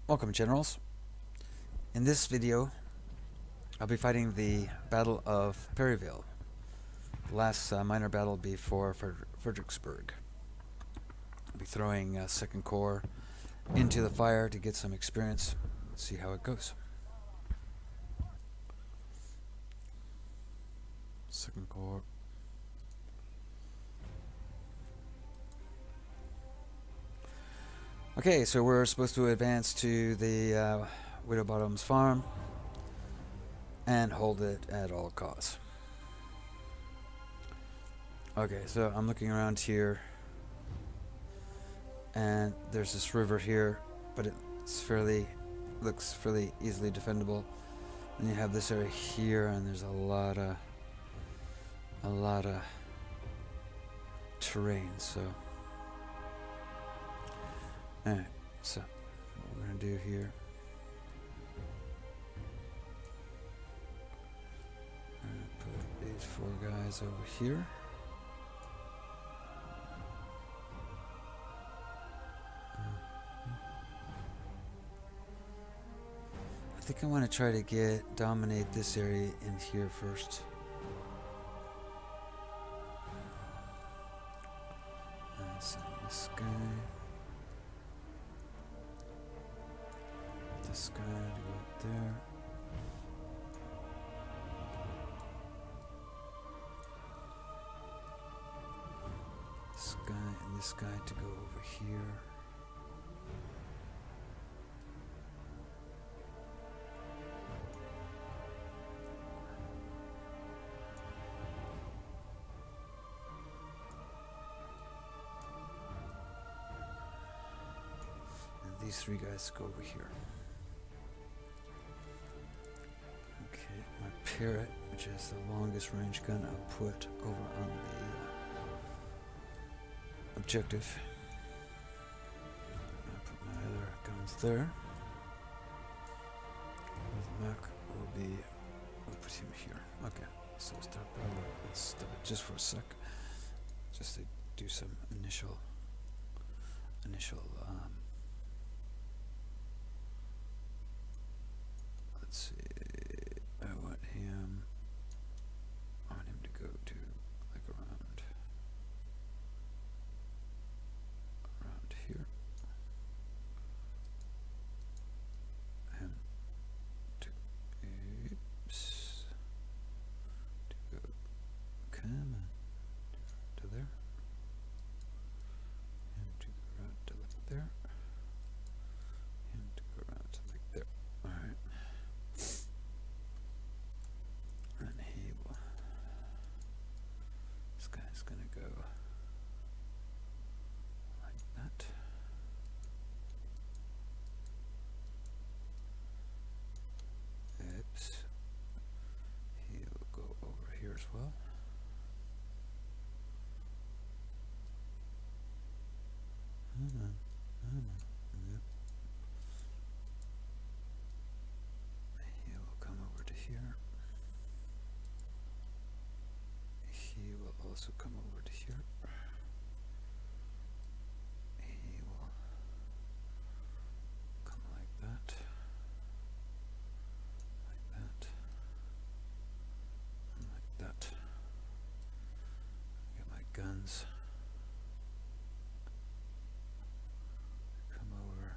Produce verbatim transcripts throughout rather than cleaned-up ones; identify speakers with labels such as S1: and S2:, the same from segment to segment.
S1: Welcome, Generals. In this video, I'll be fighting the Battle of Perryville, the last uh, minor battle before Fred Fredericksburg. I'll be throwing uh, Second Corps into the fire to get some experience, see how it goes. Second Corps. Okay, so we're supposed to advance to the uh, Widow Bottom's farm and hold it at all costs. Okay, so I'm looking around here, and there's this river here, but it's fairly, looks fairly easily defendable. And you have this area here, and there's a lot of, a lot of terrain. So, all right. So, what we're gonna do here. I'm gonna put these four guys over here. I think I want to try to get dominate this area in here first. And send this guy, this guy to go up there. This guy and this guy to go over here. These three guys go over here. Okay, my Parrot, which is the longest range gun, I'll put over on the uh, objective. I'll put my other guns there. The Mac will be, we'll put him here. Okay, so stop, uh, let's stop it just for a sec, just to do some initial, initial, um, let's see, I want him, I want him to go to, like, around, around here, and to, oops, to go, come on, to there, and to go around to like there, and to go around to like there, alright. And he will, this guy's gonna go like that. Oops. He'll go over here as well. Hold on, hold on. Yep. He will come over to here. He will also come over to here. He will come like that, like that, and like that. Get my guns. Come over.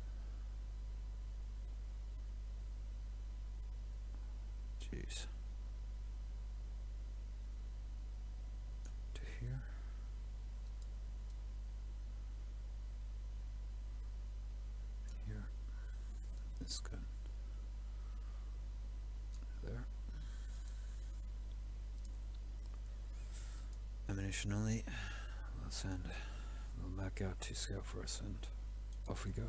S1: Jeez. To here. Here. This gun. There. Ammunition only. We'll send. We'll back out to scout for us, and off we go.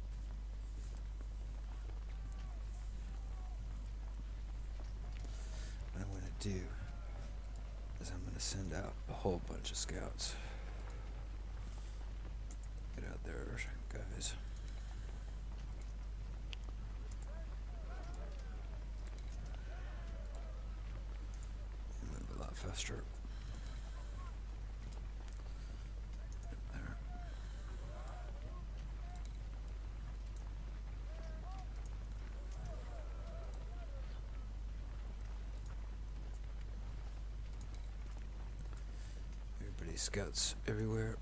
S1: What I'm going to do is I'm going to send out a whole bunch of scouts. Get out there, guys. Move a lot faster. There. These scouts everywhere.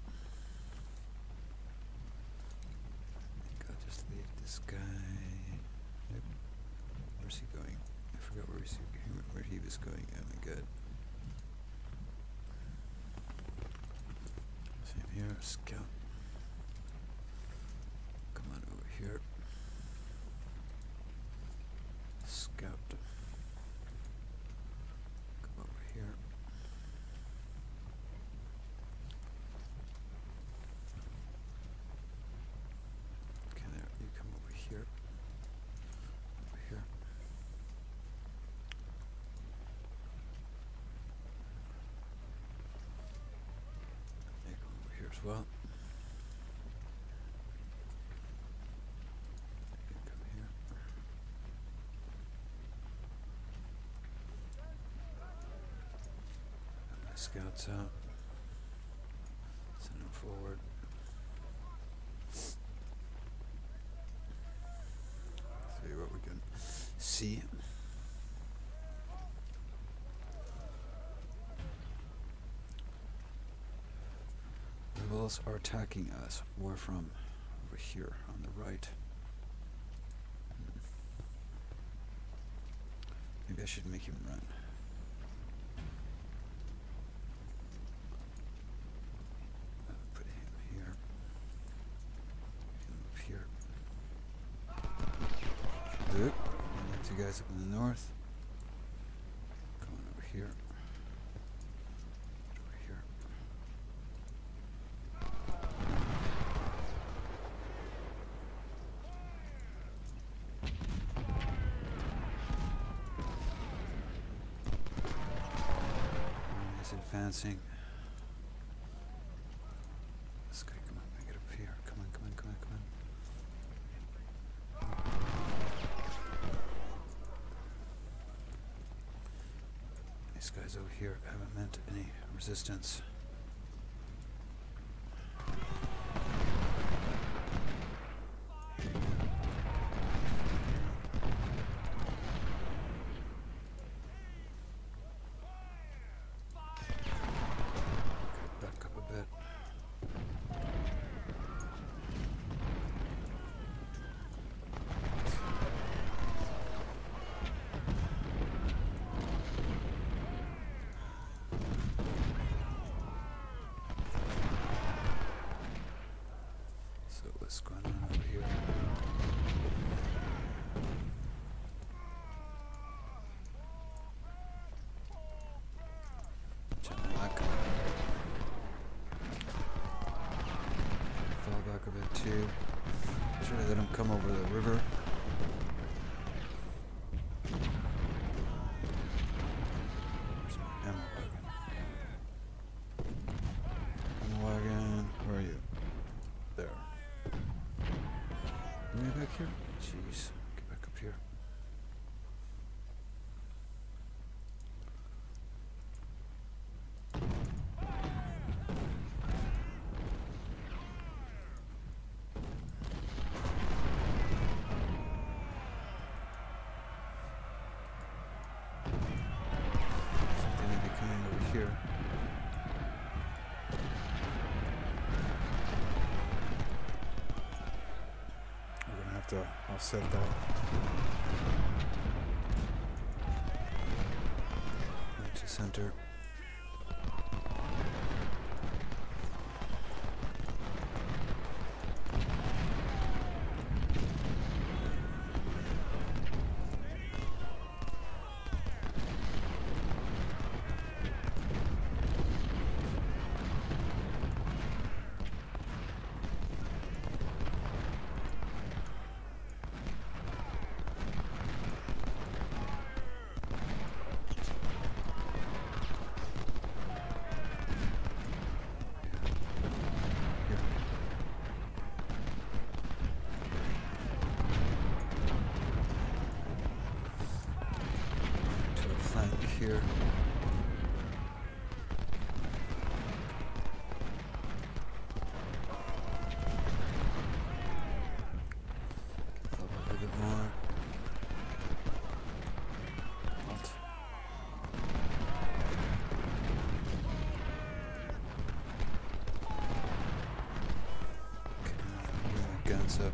S1: I think I'll just leave this guy. Nope. Where's he going? I forgot where he, where he was going. Oh my god. Same here, scout. Come on over here. Scout. Come over here. Okay, there. You come over here. Over here. You come over here as well. You come here. Got my scouts out. Send them forward. See what we can see. Rebels are attacking us. Where from? Over here on the right. Hmm. Maybe I should make him run. Uh, put him here. Him up here. Should do it. And then two guys up in the north. Come on over here. Over here. He's advancing. This guy, come on, make it up here. Come on, come on, come on, come on. These guys over here haven't meant any resistance. Back up a bit. So what's going on over here? Jamalak. Fall back a bit too. Try to let him come over the river. Where's my ammo wagon? Ammo wagon, where are you? There. Are you back here? Jeez, get back up here. Something may be coming over here. We're gonna have to offset that. Back to center. To a flank here. Fall back a bit more. Alt. guns up.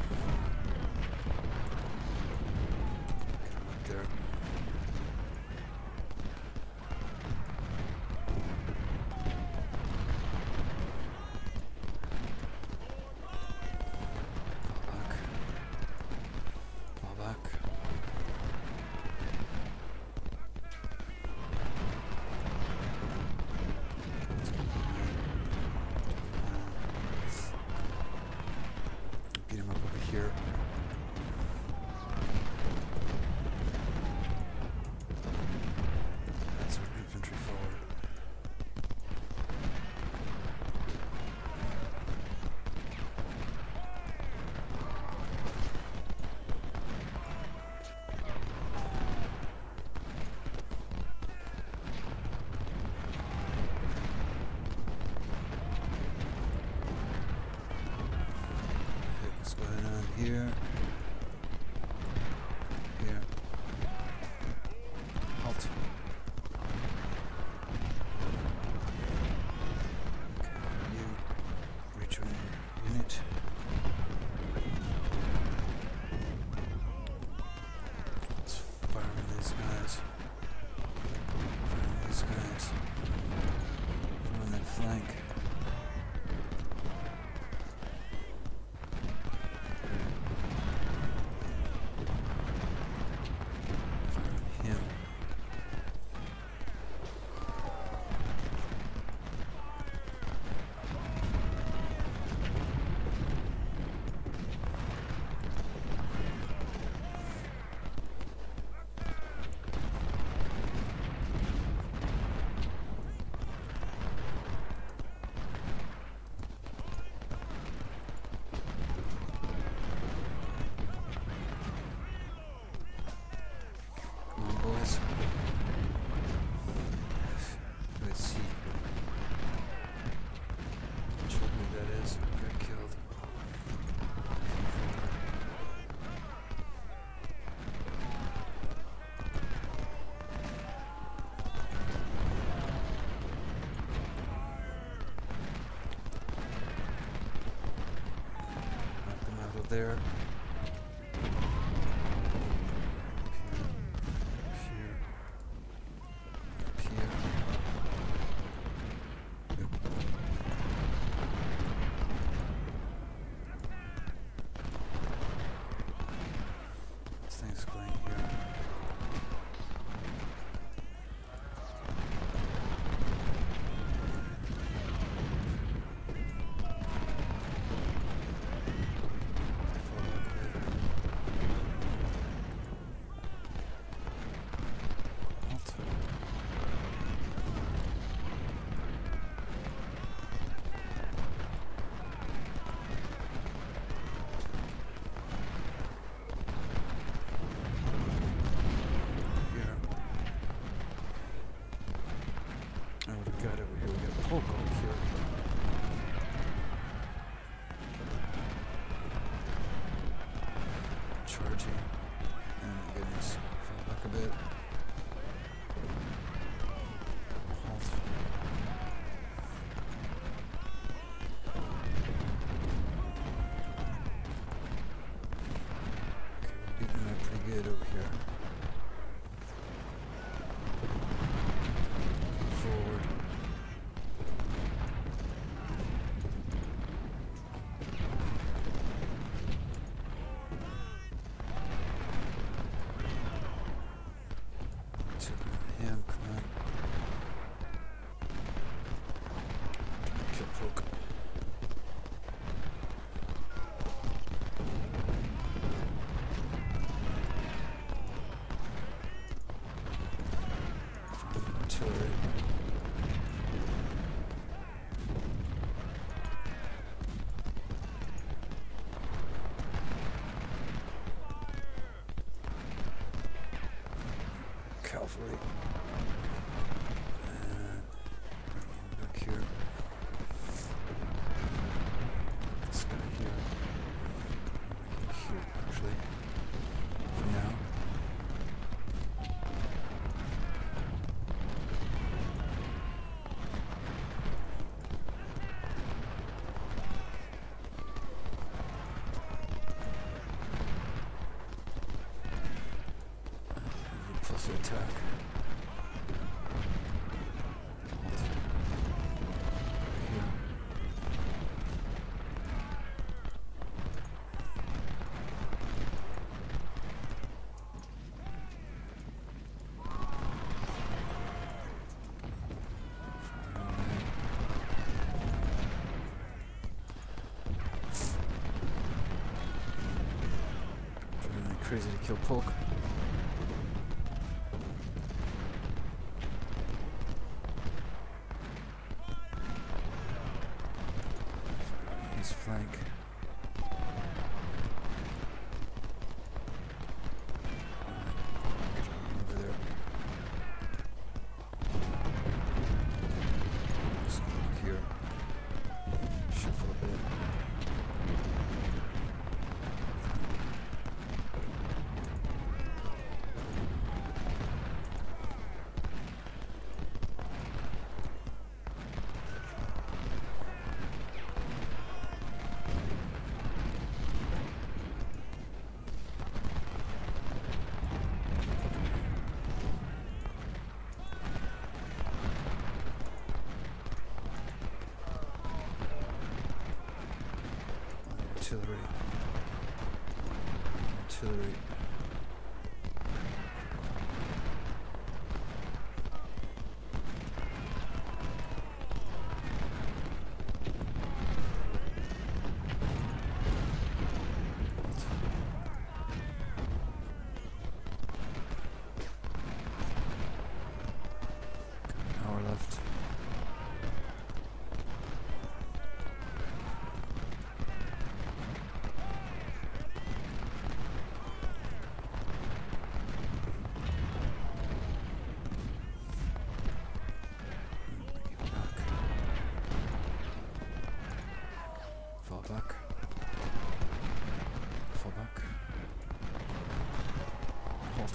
S1: Get him up there. Here. That's our infantry forward. What's going on here? Here. Halt. Okay, you rejoin your unit. Let's fire on these guys. Fire on these guys. Fire on that flank. Let's see. Not sure who that is. Got killed. Knock them out of there. Things going here. Halt. Oh, we got it over here. We got Polk over here. Charging. Oh my goodness. Fall back a bit. Halt. Okay, we're beating them up pretty good over here. Forward. Took him, come on. Kill Polk. Artillery. Cavalry. And back here. This guy here. Here, actually. For now. crazy to kill Polk. His flank. Over there. Just go here. Shuffle a bit. Artillery. Artillery. An hour left. Fall back. Fall back. Halt.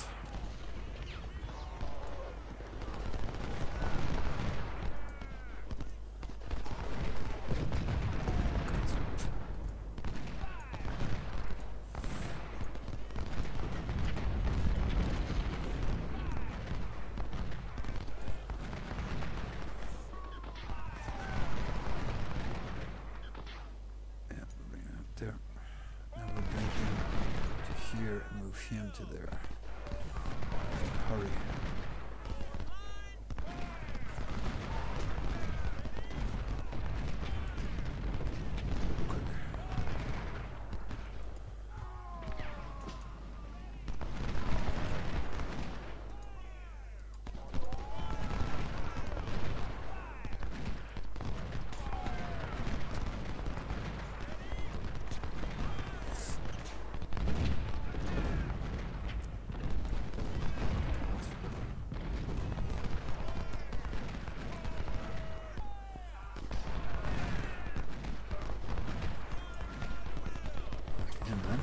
S1: There. Now we'll bring him to here and move him to there. Hurry. Quick. Him then.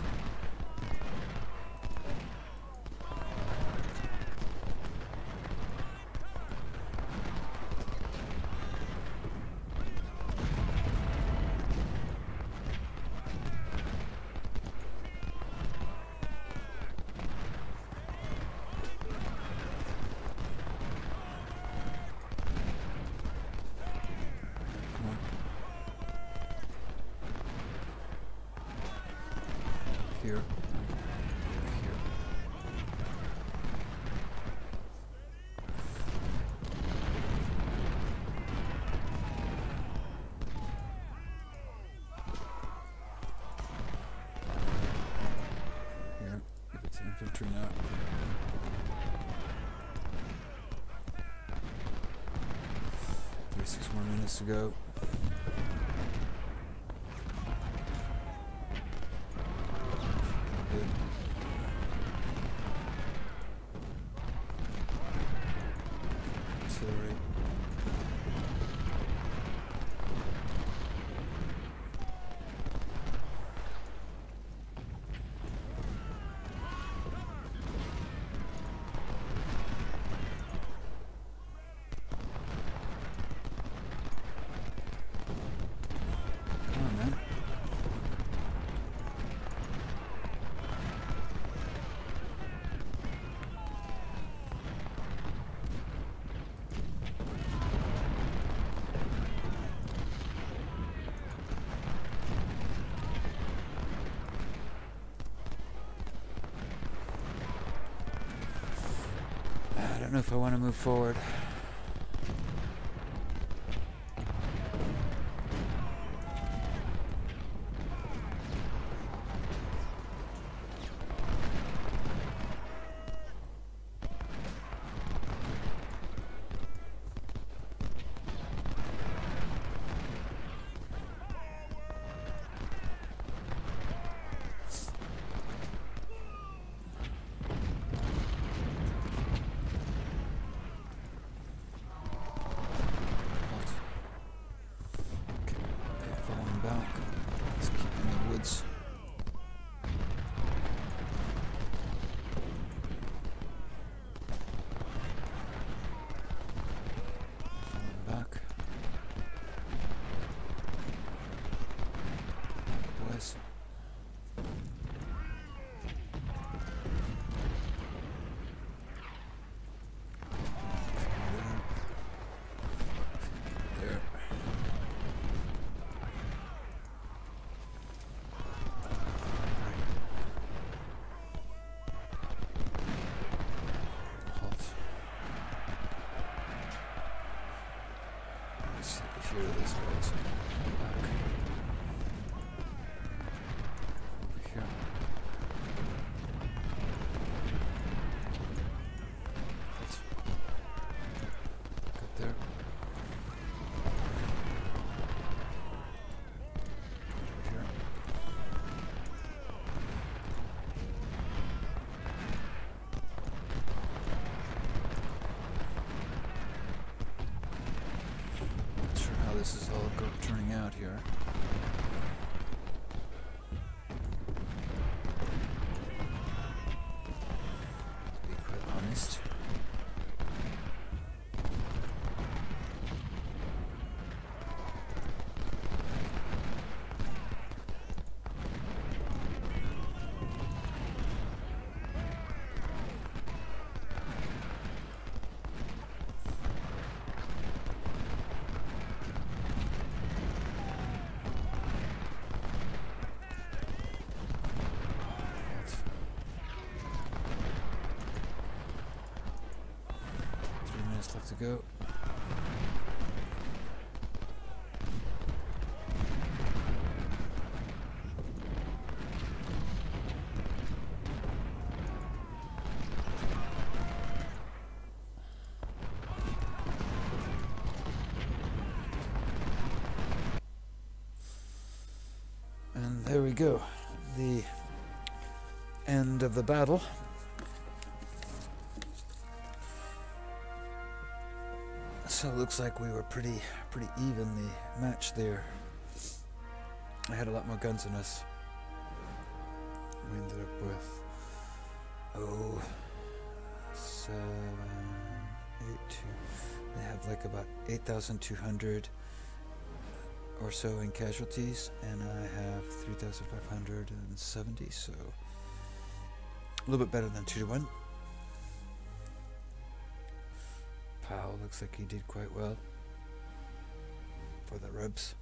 S1: Come on. Here. Here. Here. Give it to infantry now. thirty-six more minutes to go. Good. Artillery. Come on, man. I don't know if I want to move forward. hear those guys. Back. Over here. Halt. Back up there. Over here. Not sure how this is all go turning out here. To be quite honest. Three minutes left to go. And there we go. The end of the battle. So it looks like we were pretty pretty evenly matched there. I had a lot more guns than us. We ended up with oh seven eight two. They have like about eight thousand two hundred or so in casualties, and I have three thousand five hundred seventy, so a little bit better than two to one. Powell looks like he did quite well for the rubs.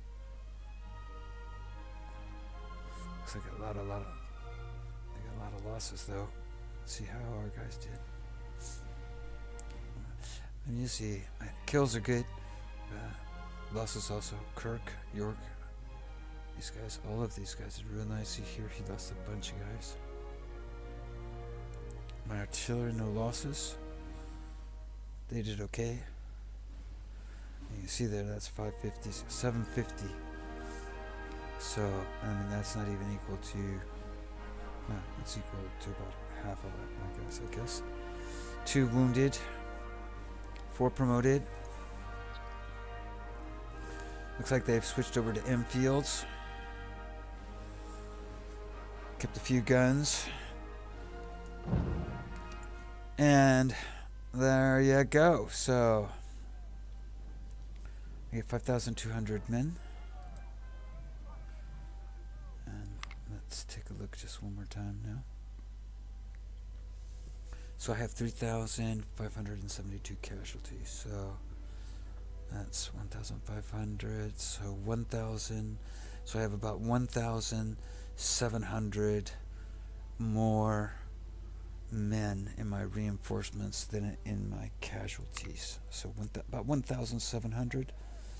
S1: Looks like a lot, a lot of, they got a lot of losses though. Let's see how our guys did. And you see, uh, kills are good. Uh, losses also. Kirk, York, these guys, all of these guys did real nice. See here, he lost a bunch of guys. My artillery, no losses. They did okay. And you see there, that's five fifty, seven fifty. So, I mean, that's not even equal to, no, it's equal to about half of that, I guess, I guess. Two wounded, four promoted. Looks like they've switched over to M fields. Kept a few guns. And there you go. So we get five thousand two hundred men. And let's take a look just one more time now. So I have three thousand five hundred seventy-two casualties. So that's one thousand five hundred. So one thousand. So I have about one thousand seven hundred more men in my reinforcements than in my casualties. So one th about one thousand seven hundred.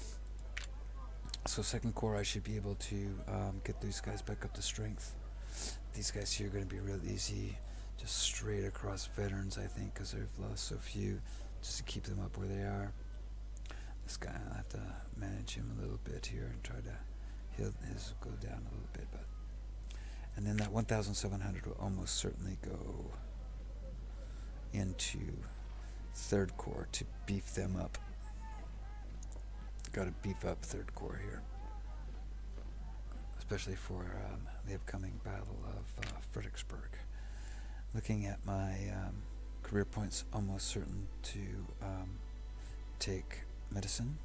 S1: So second corps, I should be able to um, get these guys back up to strength. These guys here are going to be real easy, just straight across veterans, I think, because they've lost so few, just to keep them up where they are. This guy, I'll have to manage him a little bit here and try to he'll his go down a little bit, but and then that one thousand seven hundred will almost certainly go into third corps to beef them up. Got to beef up third corps here, especially for um, the upcoming Battle of uh, Fredericksburg. Looking at my um, career points, almost certain to um, take medicine,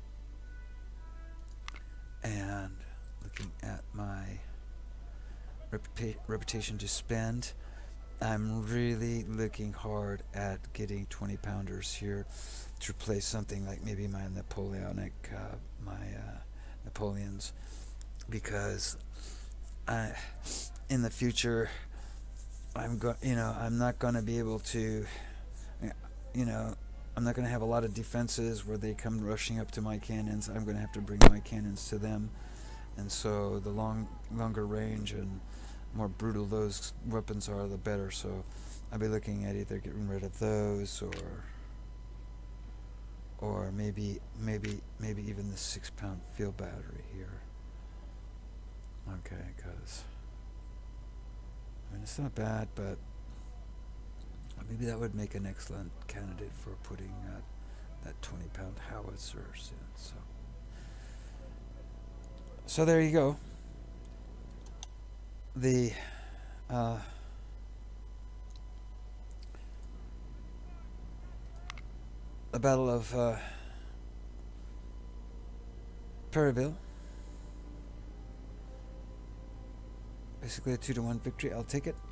S1: and looking at my reputa reputation to spend, I'm really looking hard at getting twenty pounders here to replace something like maybe my Napoleonic, uh, my uh, Napoleons, because I, in the future, I'm go, you know, I'm not going to be able to, you know, I'm not going to have a lot of defenses where they come rushing up to my cannons. I'm going to have to bring my cannons to them. And so the long, longer range and more brutal those weapons are, the better. So I'll be looking at either getting rid of those or or maybe maybe maybe even the six pound field battery here. Okay, because I mean it's not bad, but maybe that would make an excellent candidate for putting uh, that twenty pound howitzers in. So, so there you go. The uh, the Battle of uh, Perryville. Basically a two to one victory. I'll take it.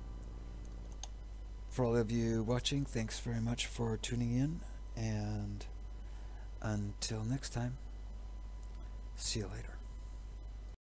S1: For all of you watching, thanks very much for tuning in, and until next time, see you later.